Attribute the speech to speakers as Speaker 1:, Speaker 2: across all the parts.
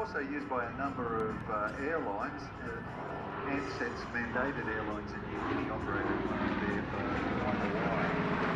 Speaker 1: also used by a number of airlines. Handsets, mandated airlines in New Guinea operated one of their quite a while.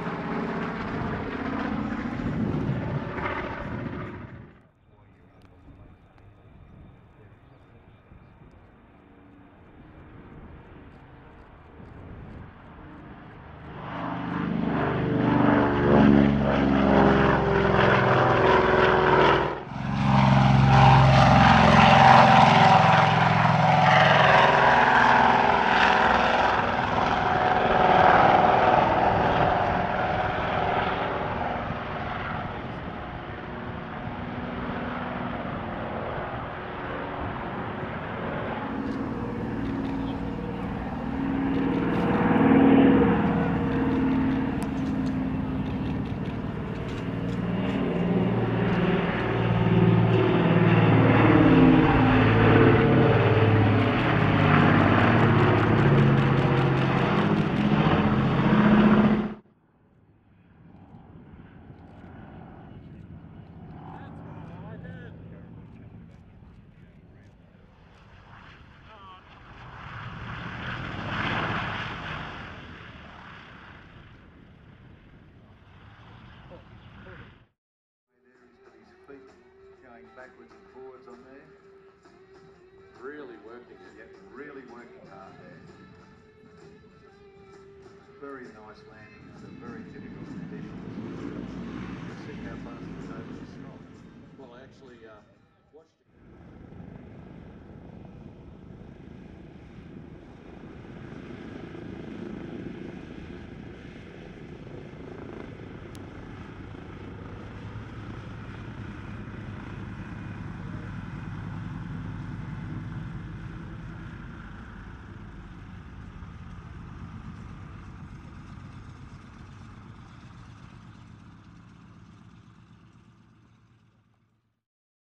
Speaker 1: Backwards and forwards on there.
Speaker 2: Really working it.
Speaker 1: Yep, really working hard there. Very nice landing under very difficult